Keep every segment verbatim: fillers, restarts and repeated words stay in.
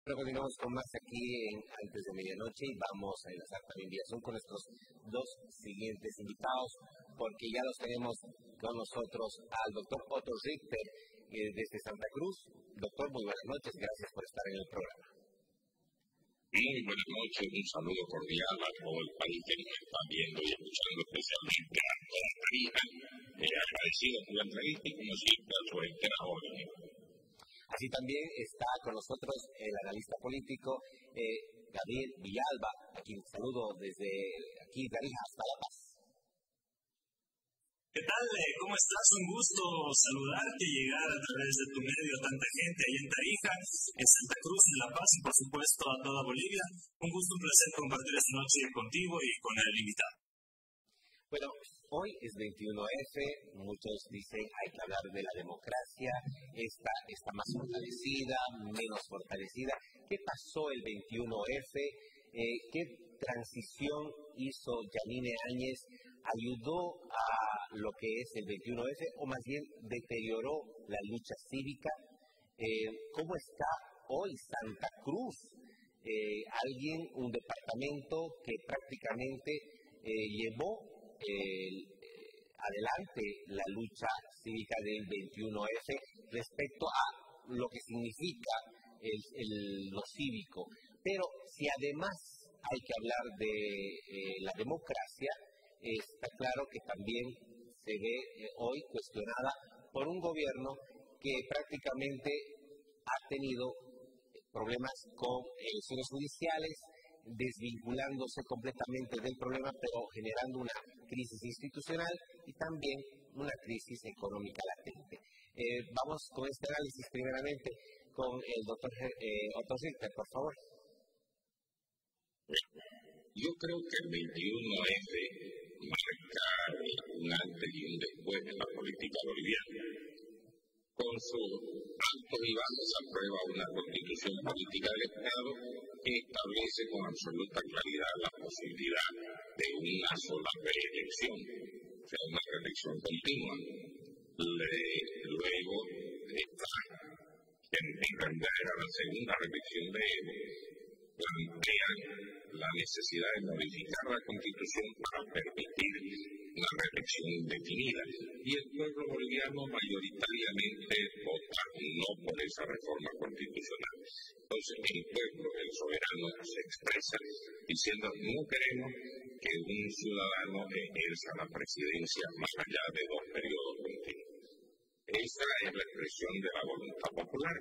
Pero continuamos con más aquí en Antes de Medianoche y vamos a enlazar también vía Zoom con nuestros dos siguientes invitados, porque ya los tenemos con nosotros al doctor Otto Richter eh, desde Santa Cruz. Doctor, muy buenas noches, gracias por estar en el programa. Muy buenas noches, un saludo cordial a todo el país que nos está viendo y escuchando, especialmente a toda la hija. Eh, agradecido por la entrevista y como siempre a su entera orden. Así también está con nosotros el analista político eh, Gabriel Villalba, a quien saludo desde aquí de Arija hasta La Paz. ¿Qué tal? ¿Cómo estás? Un gusto saludarte y llegar a través de tu medio a tanta gente ahí en Tarija, en Santa Cruz, en La Paz y por supuesto a toda Bolivia. Un gusto, un placer compartir esta noche contigo y con el invitado. Bueno, hoy es veintiuno F, muchos dicen hay que hablar de la democracia, esta está más fortalecida, menos fortalecida. ¿Qué pasó el veintiuno F? Eh, ¿Qué transición hizo Yanine Áñez? ¿Ayudó a lo que es el veintiuno F o más bien deterioró la lucha cívica? Eh, ¿Cómo está hoy Santa Cruz? Eh, alguien, un departamento que prácticamente eh, llevó Eh, adelante la lucha cívica del veintiuno F respecto a lo que significa el, el, lo cívico. Pero si además hay que hablar de eh, la democracia, está claro que también se ve eh, hoy cuestionada por un gobierno que prácticamente ha tenido problemas con elecciones judiciales, desvinculándose completamente del problema, pero generando una crisis institucional y también una crisis económica latente. Eh, vamos con este análisis primeramente con el doctor eh, Otto Richter, por favor. Yo creo que el veintiuno F marca un antes y un después en la política boliviana. Con sus altos y bajos aprueba una constitución política del Estado que establece con absoluta claridad la posibilidad de una sola reelección, o sea, una reelección continua. Le, luego está, en, en realidad era la segunda reelección de él, plantea la necesidad de modificar la Constitución para permitir una reelección indefinida. Y el pueblo boliviano mayoritariamente vota no por esa reforma constitucional. Entonces el pueblo, el soberano, se expresa diciendo no queremos que un ciudadano ejerza la presidencia más allá de dos periodos continuos. Esa es la expresión de la voluntad popular.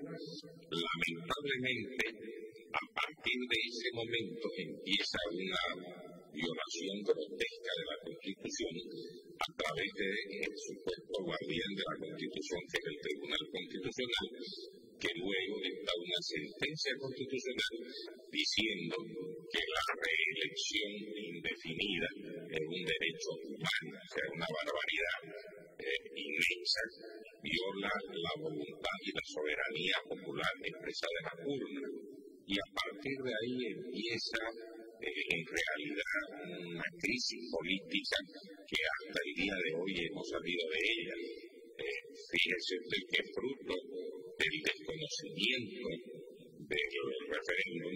Lamentablemente, a partir de ese momento empieza una violación grotesca de la Constitución a través del supuesto guardián de la Constitución, que es el Tribunal Constitucional, que luego dicta una sentencia constitucional diciendo que la reelección indefinida es un derecho humano, o sea, una barbaridad eh, inmensa, viola la voluntad y la soberanía popular expresada en la urna. Y a partir de ahí empieza eh, en realidad una crisis política que hasta el día de hoy hemos salido de ella. Eh, fíjese usted que fruto del desconocimiento del referéndum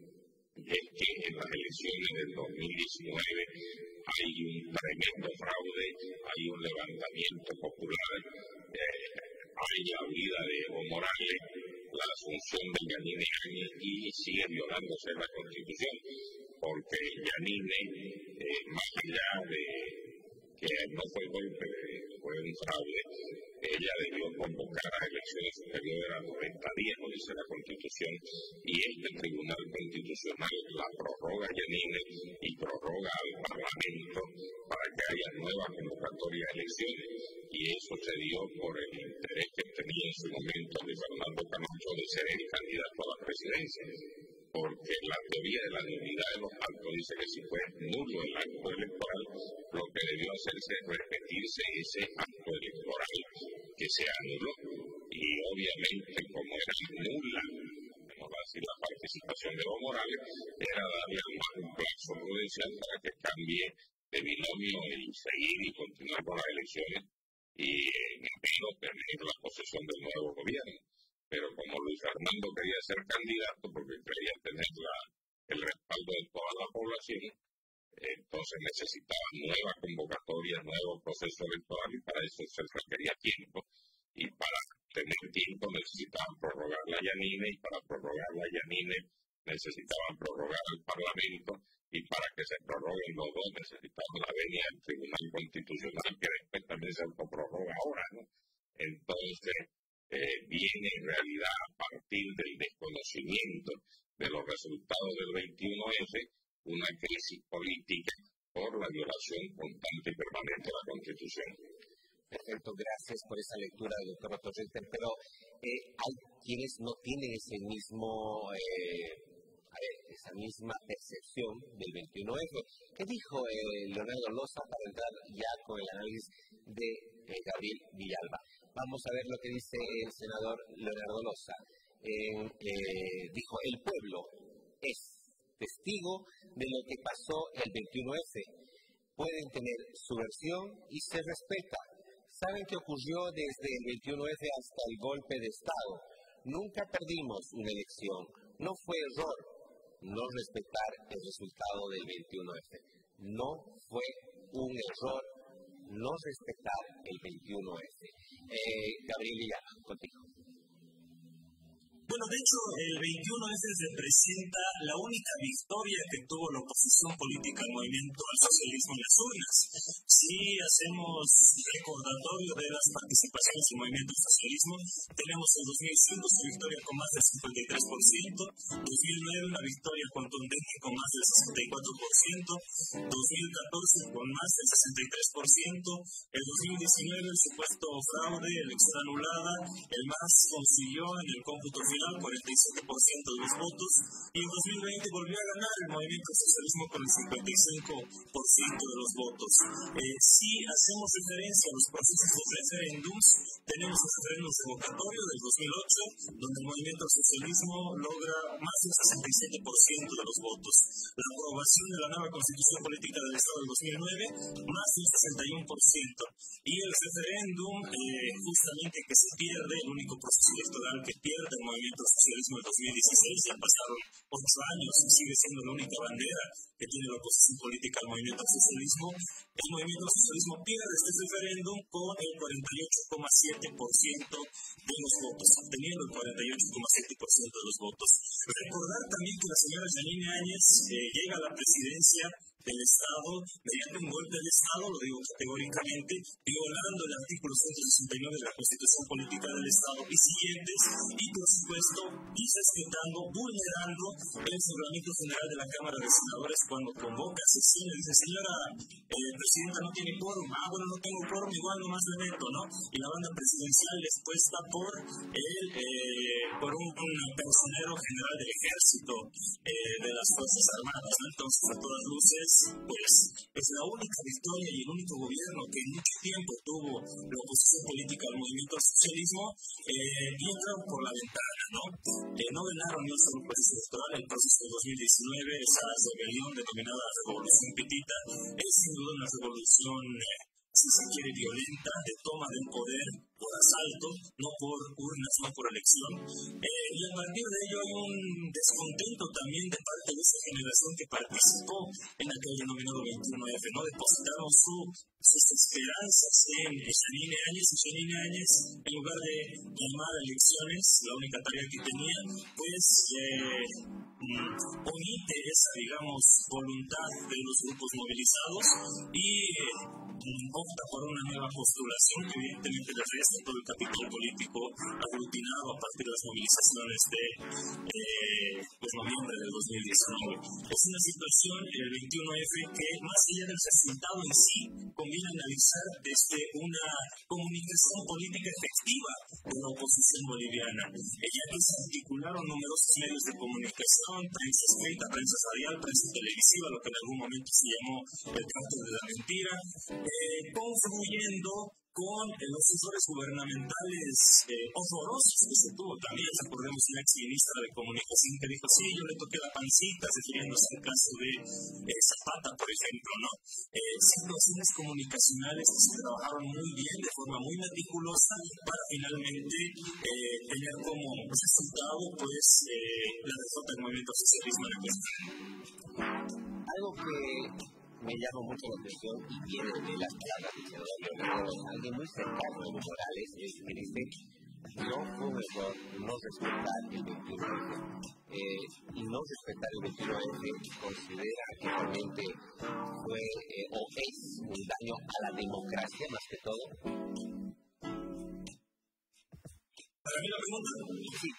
es que en las elecciones del dos mil diecinueve hay un tremendo fraude, hay un levantamiento popular, eh, hay la huida de Evo Morales, la asunción de Yanine Áñez y sigue violándose la Constitución, porque Yanine, eh, más allá de que no fue golpe, fue un fraude, ella debió convocar a elecciones superiores a noventa días, lo dice la Constitución, y este Tribunal Constitucional la prorroga a Yanine y prorroga al Parlamento para que haya nuevas convocatorias a elecciones, y eso se dio por el interés que tenía en su momento de Fernando Camacho de ser el candidato a la presidencia, porque la teoría de la nulidad de los actos dice que si fue nulo el acto electoral, lo que debió hacerse es repetirse ese acto electoral que se anuló, y obviamente como era nula, vamos a decir, la participación de Evo Morales, era darle un plazo prudencial para que cambie de binomio y seguir y continuar con las elecciones y en enero tener la posesión del nuevo gobierno. pero como Luis Fernando quería ser candidato porque quería tener la, el respaldo de toda la población, entonces necesitaba nueva convocatoria, nuevo proceso electoral, y para eso se requería tiempo, y para tener tiempo necesitaban prorrogar la Yanine, y para prorrogar la Yanine necesitaban prorrogar el Parlamento, y para que se prorroguen los dos necesitaban la venia del Tribunal Constitucional, que después también se autoprorroga ahora, ¿no? Entonces, eh, viene en realidad a partir del desconocimiento de los resultados del veintiuno F, una crisis política por la violación constante y permanente de la Constitución. Perfecto, gracias por esa lectura, doctor Otto Richter, pero eh, hay quienes no tienen ese mismo, eh, a ver, esa misma percepción del veintiuno F. ¿Qué dijo eh, Leonardo Loza para entrar ya con el análisis de eh, Gabriel Villalba? Vamos a ver lo que dice el senador Leonardo Loza. Eh, eh, dijo, el pueblo es testigo de lo que pasó el veintiuno F. Pueden tener su versión y se respeta. Saben que ocurrió desde el veintiuno F hasta el golpe de Estado. Nunca perdimos una elección. No fue error no respetar el resultado del veintiuno F. No fue un error no respetar el veintiuno F. Eh, Gabriel Villalba, contigo. Bueno, de hecho, el veintiuno F representa la única victoria que tuvo la oposición política al movimiento al socialismo en las urnas. Si hacemos recordatorio de las participaciones del movimiento al socialismo, tenemos en dos mil cinco su victoria con más del cincuenta y tres por ciento, dos mil nueve una victoria contundente con más del sesenta y cuatro por ciento, dos mil catorce con más del sesenta y tres por ciento, el dos mil diecinueve el supuesto fraude, elección anulada, el M A S consiguió en el cómputo final cuarenta y siete por ciento de los votos, y en dos mil veinte volvió a ganar el movimiento socialismo con el cincuenta y cinco por ciento de los votos. Eh, si hacemos referencia a los procesos de referéndums, tenemos el referéndum revocatorio del dos mil ocho, donde el movimiento socialismo logra más del sesenta y siete por ciento de los votos. La aprobación de la nueva Constitución Política del Estado del dos mil nueve, más del sesenta y uno por ciento. Y el referéndum, eh, justamente que se pierde, el único proceso electoral que pierde el movimiento el socialismo en dos mil dieciséis, ya pasaron ocho años, sigue siendo la única bandera que tiene la oposición política al movimiento al socialismo. El movimiento al socialismo pierde este referéndum con el cuarenta y ocho coma siete por ciento de los votos, obteniendo el cuarenta y ocho coma siete por ciento de los votos. Recordar también que la señora Yanine Áñez eh, llega a la presidencia del Estado mediante un golpe de Estado, lo digo categóricamente, violando el artículo ciento sesenta y nueve de la Constitución Política del Estado y siguientes, y por supuesto irrespetando, vulnerando el reglamento general de la Cámara de Senadores cuando convoca a sesión y dice, señora eh, presidenta, no tiene quórum, ah bueno, no tengo quórum, igual nomás le meto, ¿no? Y la banda presidencial es puesta por el eh, por un, un personero general del ejército eh, de las Fuerzas Armadas, ¿no? Entonces, a todas luces, pues es la única victoria y el único gobierno que en mucho tiempo tuvo la oposición política al movimiento al socialismo, eh, y entraron por la ventana, ¿no? Eh, no ganaron ni un solo proceso electoral. El proceso de dos mil diecinueve, esa rebelión denominada Revolución Petita, es sin duda una revolución, eh, si se quiere, violenta, de toma del poder por asalto, no por urnas, no por elección. Eh, y a partir de ello hay un descontento también de parte de esa generación que participó en aquel denominado veintiuno F, ¿no? Depositaron su, sus esperanzas en Yanine Áñez, y Yanine Áñez, en lugar de llamar a elecciones, la única tarea que tenía, pues eh, omite esa, digamos, voluntad de los grupos movilizados y eh, opta por una nueva postulación que evidentemente le resta todo el capital político aglutinado a partir de las movilizaciones de eh, pues, noviembre del dos mil diecinueve. Es una situación, el veintiuno F, que más allá del resultado en sí, conviene analizar desde una comunicación política efectiva de la oposición boliviana, ya que se articularon numerosos medios de comunicación, prensa escrita, prensa radial, prensa televisiva, lo que en algún momento se llamó el cártel de la mentira, eh, confluyendo con eh, los asesores gubernamentales eh, horrorosos que se tuvo también. Recordemos una ex ministra de Comunicación que dijo, sí, yo le toqué la pancita, refiriéndose al caso de eh, Zapata, por ejemplo, ¿no? Eh, situaciones comunicacionales que se trabajaron muy bien, de forma muy meticulosa, para finalmente eh, tener como resultado, pues, eh, la derrota del movimiento socialismo en la cuestión. Algo que me llama mucho la atención y viene de las palabras del senador Leonardo, alguien muy cercano a Evo Morales, es que dice, no fue un error no respetar el veintiuno F. Eh, y no respetar el veintiuno F considera que realmente fue eh, o es un daño a la democracia más que todo. Para mí la pregunta, sí.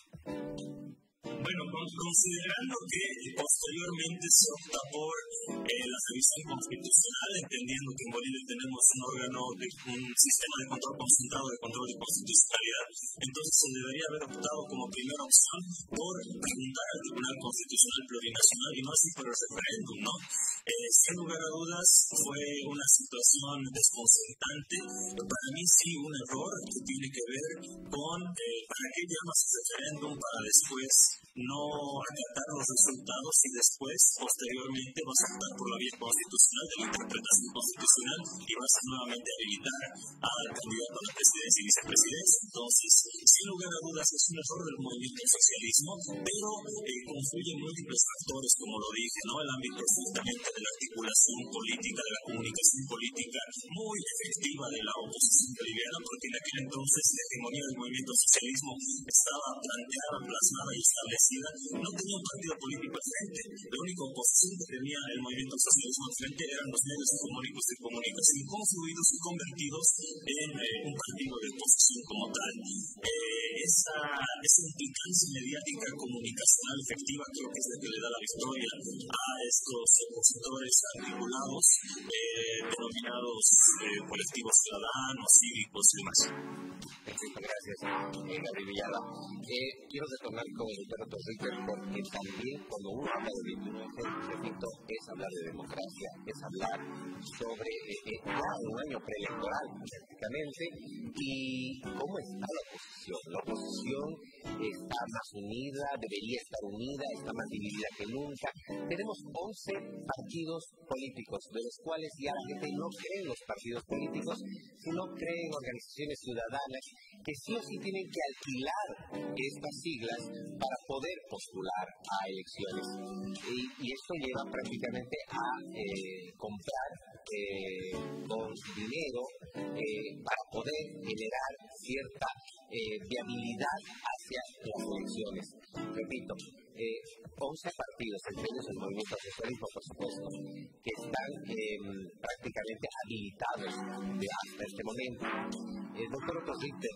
Bueno, considerando que posteriormente se opta por eh, la revisión constitucional, entendiendo que en Bolivia tenemos un órgano, de, un sistema de control concentrado de control de constitucionalidad, entonces se debería haber optado como primera opción por preguntar al Tribunal Constitucional Plurinacional y no así por el referéndum, ¿no? Eh, sin lugar a dudas, fue una situación desconcertante. Para mí sí un error que tiene que ver con eh, para qué llamas referéndum para después no acatar los resultados y después, posteriormente, vas a optar por la vía constitucional de la interpretación constitucional y vas a nuevamente habilitar al candidato a la presidencia y vicepresidencia. Entonces, sin lugar a dudas, es un error del movimiento del socialismo, pero eh, confluyen múltiples factores, como lo dije, ¿no? El ámbito justamente de la articulación política, de la comunicación política muy efectiva de la oposición boliviana, porque en aquel entonces la hegemonía del movimiento del socialismo estaba planteada, plasmada y establecida. No tenía un partido político al frente. La única oposición que tenía el movimiento del socialismo al frente eran los medios hegemónicos de comunicación confluidos y convertidos en eh, un partido de oposición como tal. Eh, esa, esa implicancia mediática comunicacional efectiva creo que es la que le da la victoria a estos opositores articulados, eh, denominados eh, colectivos ciudadanos, cívicos y demás. Perfecto, gracias, eh, Gabriel Villada. Eh, quiero retornar con el doctor Torrico, porque también cuando uno habla de veintiuno F, repito, es hablar de democracia, es hablar sobre eh, eh, ya un año preelectoral prácticamente, y cómo está la oposición. La oposición está más unida, debería estar unida, está más dividida que nunca. Tenemos once partidos políticos, de los cuales ya la gente no cree en los partidos políticos, sino cree en organizaciones ciudadanas que sí o sí tienen que alquilar estas siglas para poder postular a elecciones. Y, y esto lleva prácticamente a eh, comprar eh, con dinero eh, para poder generar cierta eh, viabilidad hacia las elecciones. Repito, eh, once partidos, entre ellos el movimiento al socialismo, por supuesto, que están eh, prácticamente habilitados de hasta este momento. El doctor Otto Richter,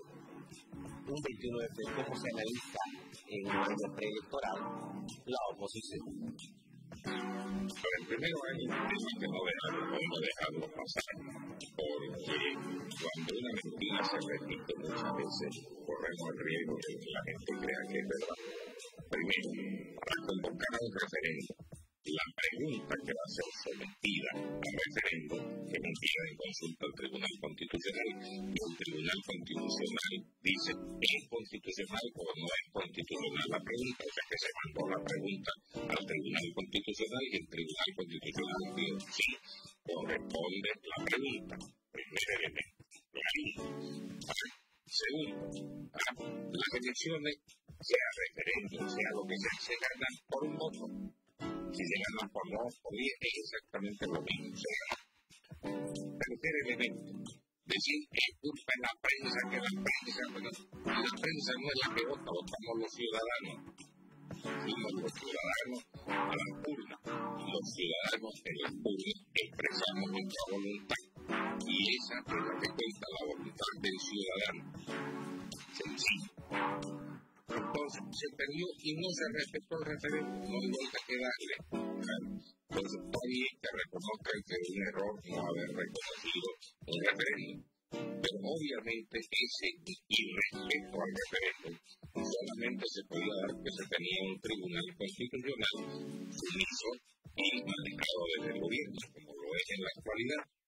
un veintiuno F, ¿cómo se analiza en un año preelectoral la oposición? Pero en primero hay un tema que no debemos dejarlo pasar, porque cuando una mentira se repite muchas veces, corremos el riesgo de que la gente crea que es verdad. Primero, para convocar a un referéndum, la pregunta que va a ser sometida al referéndum, que mentira en consulta al Tribunal Constitucional, y el Tribunal Constitucional dice es constitucional o no es constitucional la pregunta, o sea que se mandó la pregunta al Tribunal Constitucional y el Tribunal Constitucional dijo sí, corresponde la pregunta. Primer elemento. Segundo, las elecciones, sea referéndum, sea lo que sea, se ganan por un voto. Si se ganan por dos o diez, es exactamente lo mismo. Se gana. Tercer elemento. Decir que es culpa de la prensa, que la prensa, bueno, la prensa no es la que vota, votamos los ciudadanos. Fuimos los ciudadanos a las urnas. Los ciudadanos en las urnas expresamos nuestra voluntad. Y esa es la que cuenta, la voluntad del ciudadano. Sencillo. Entonces se perdió y no se respetó el referéndum, no hay vuelta que darle. Entonces está bien que reconozcan que es un error no haber reconocido el referéndum, pero obviamente ese irrespeto al referéndum solamente se podía dar porque se tenía un tribunal constitucional sumiso y manejado desde el gobierno, como lo es en la actualidad.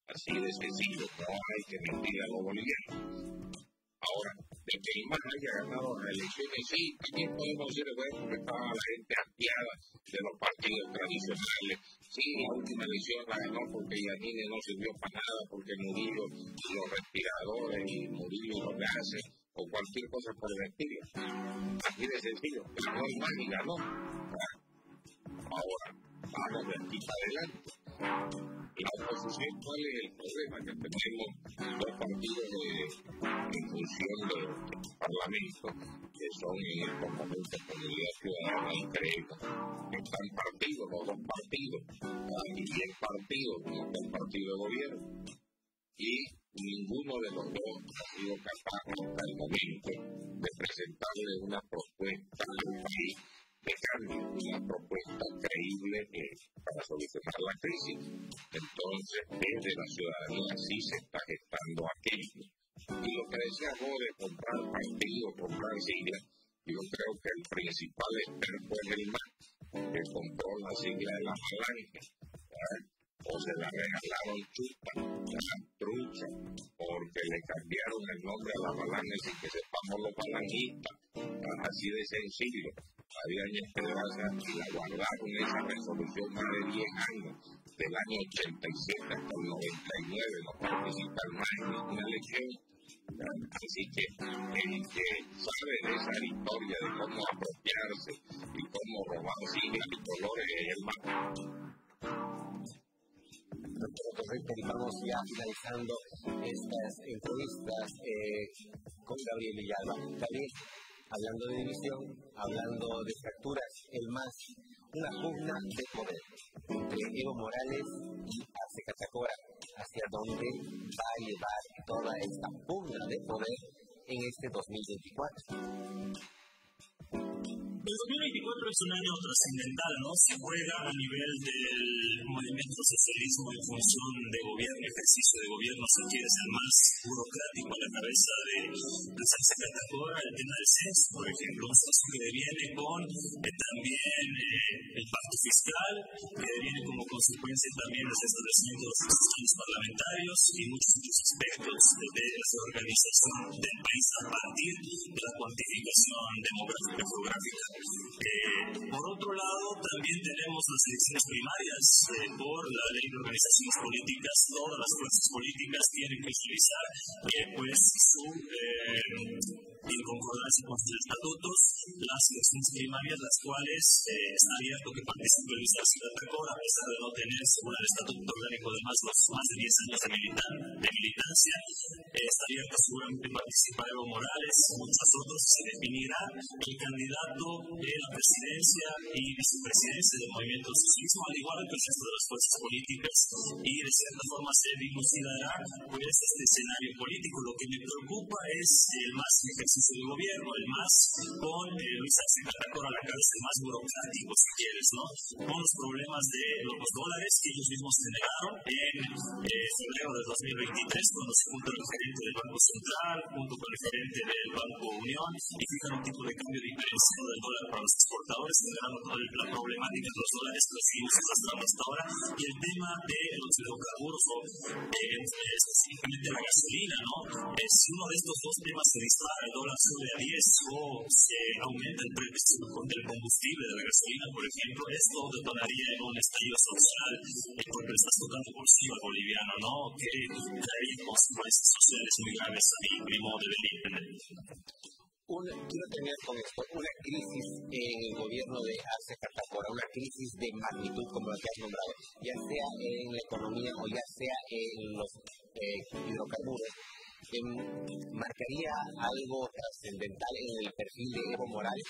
Así de sencillo, no hay que mentir a los bolivianos. Ahora, de que I M A S haya ganado las elecciones, sí, también podemos decir, bueno, que estaba la gente hastiada de los partidos tradicionales. Sí, la última elección la ganó porque Yanine no sirvió para nada, porque Murillo los respiradores y Murillo los gases, o cualquier cosa por el estilo. Así de sencillo, ganó I M A S y ganó. Ahora, vamos de aquí para adelante. La oposición, ¿cuál es el problema? Que tenemos dos partidos de, en función del Parlamento, que son en estos momentos Comunidad Ciudadana y Creemos, que están partidos, los dos partidos, y bien partidos, como está el partido de gobierno. Y ninguno de los dos ha sido capaz hasta el momento de presentarle una propuesta al país de cambio, una propuesta creíble eh, para solucionar la crisis. Entonces, desde la ciudadanía sí se está gestando aquello. Y lo que decía vos de comprar partidos, comprar siglas, yo creo que el principal experto es el M A S, que compró la sigla de la falange, ¿verdad? O se la regalaron chupa, la trucha, porque le cambiaron el nombre a la falange sin que sepamos los falangistas. Así de sencillo. Había Esperanza y la guardaron esa resolución más de diez años, del año ochenta y siete hasta el noventa y nueve, no participan más en ninguna elección. Así que el que sabe de esa historia de cómo apropiarse y cómo robar siglas y colores es el M A S. Correcto, vamos ya finalizando estas entrevistas eh, con Gabriel Villalba. Gabriel, hablando de división, hablando de fracturas, el M A S, una pugna de poder entre Evo Morales y Arce Catacora. ¿Hacia dónde va a llevar toda esta pugna de poder en este dos mil veinticuatro? El dos mil veinticuatro es un año trascendental, ¿no? Se juega a nivel del movimiento socialismo en función de gobierno, ejercicio de gobierno, si quieres, el más burocrático a la cabeza de, de Arce Catacora, el tema del censo, por ejemplo, un censo que viene con eh, también eh, el pacto fiscal, que viene como consecuencia también del establecimiento de los instituciones parlamentarios y muchos otros aspectos de, de la organización del país a partir de la cuantificación demográfica y geográfica. Eh, por otro lado, también tenemos las elecciones primarias eh, por la ley de organizaciones políticas. Todas las fuerzas políticas tienen que utilizar eh, pues, su eh, en concordancia con sus estatutos, las elecciones primarias, las cuales eh, está abierto que participe Luis Arce Catacora, a pesar de no tener, según el estatuto orgánico, además los más de diez años de, militar, de militancia. Eh, está abierto seguramente participar Evo Morales, muchos otros. Se definirá el candidato de la presidencia y vicepresidencia del movimiento socialismo, al igual que el resto de las fuerzas políticas, y de cierta forma se dilucidará pues, este escenario político. Lo que me preocupa es el más ejercicio de gobierno, el más con eh, Luis Arce Catacora a la cabeza, el más burocrático, si quieres, ¿no? Con los problemas de los dólares que ellos mismos generaron en eh, febrero de dos mil veintitrés, cuando se junta el gerente del Banco Central junto con el gerente del Banco Unión y fijan un tipo de cambio diferenciado del dólar para los exportadores, generando toda la problemática de los dólares que los seguimos arrastrando hasta ahora, y el tema de los hidrocarburos o eh, específicamente la gasolina, ¿no? Eh, si uno de estos dos temas se dispara, el dólar sube a diez o se aumenta el precio del combustible, de la gasolina, por ejemplo, esto detonaría en un estallido social eh, porque le estás tocando el bolsillo al boliviano, ¿no? Que traería consecuencias sociales muy graves a mi modo de ver. Una, quiero terminar con esto, una crisis en el gobierno de Arce Catacora, una crisis de magnitud como la que has nombrado, ya sea en la economía o ya sea en los eh, hidrocarburos, eh, ¿marcaría algo trascendental en el perfil de Evo Morales?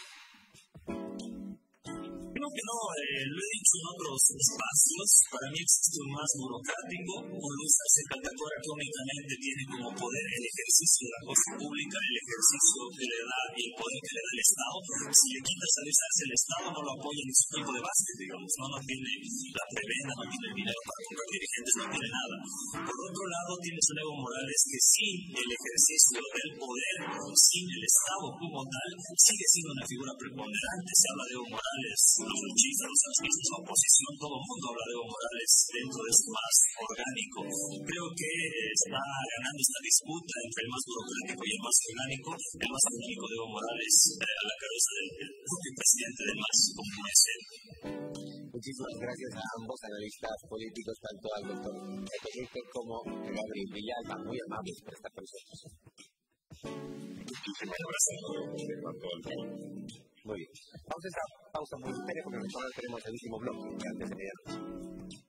Creo que no, eh, lo he dicho en otros espacios, para mí existe un más burocrático, un Luis Arce Catacora que únicamente tiene como poder el ejercicio de la cosa pública, el ejercicio que le da y el poder que le da el Estado. Si le quitas a Luis Arce, el Estado no lo apoya en su equipo de básquet, digamos, no, no tiene la prebenda, no tiene el dinero para comprar dirigentes, no tiene nada. Por otro lado, tienes un Evo Morales que sin el ejercicio del poder, sin el Estado como tal, sigue siendo una figura preponderante. Se habla de Evo Morales los luchistas, los activistas, la oposición, todo el mundo habla de Evo Morales dentro de esto más orgánico. Creo que está ganando esta disputa entre el más burocrático y el más orgánico. El más orgánico de Evo Morales eh, a la cabeza del, del propio presidente del MAS, como es él. Muchísimas gracias a ambos analistas políticos, tanto al doctor Felipe como a Gabriel Villalba, muy amables por estar con nosotros. Muchísimas gracias a todos. Muy bien. Vamos a esta pausa publicitaria porque nosotros tenemos el último bloque antes de medianoche.